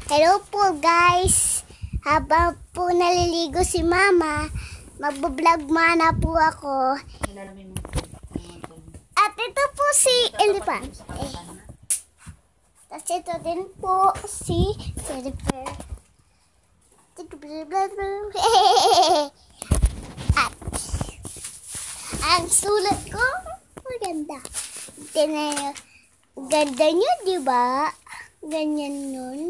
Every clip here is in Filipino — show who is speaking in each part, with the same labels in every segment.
Speaker 1: Hello po guys. Habang po naliligo si Mama, magbablog muna po ako. At ito po si Elephant. Tapos ito din po si Jennifer. At ang sulat ko, maganda. Ganda nyo, di ba? Ganyan nun.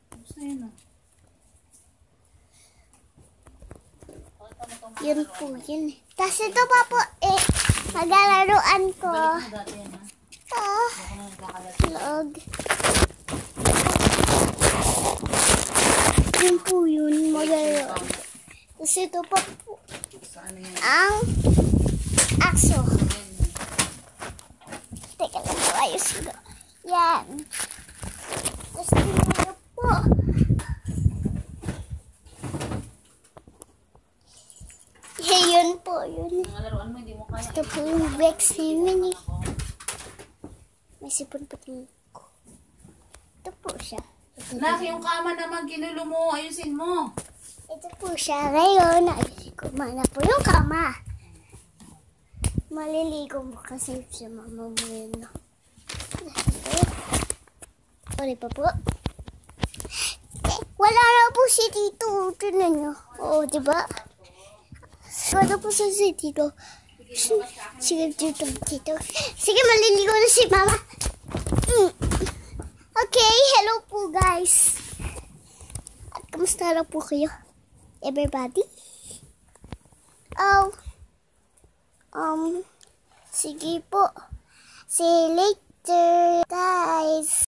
Speaker 1: Yun po yun. Tapos ito pa po, maglalaroan ko. Vlog. Yun po yun, maglalaroan. Tapos ito pa po, ang aso. Teka lang po, ayos ko. Yan. Tapos ito po. Yun po, yun. Ito po yung Vex namin eh. May sipon pa din ko. Ito po siya.
Speaker 2: Nak, yung kama naman, ginulo mo. Ayusin mo.
Speaker 1: Ito po siya. Ngayon, ayusin ko mana po yung kama. Maliligo mo kasi siya Mama mo yun. Sorry pa po. Wala na po si Tito. Tinan nyo. Oo, diba? Wala po sa si Tito. Sige, Tito. Sige, maliligo na si Mama. Okay, hello po guys. At kamusta na po kayo? Everybody? Sige po. See you later, guys.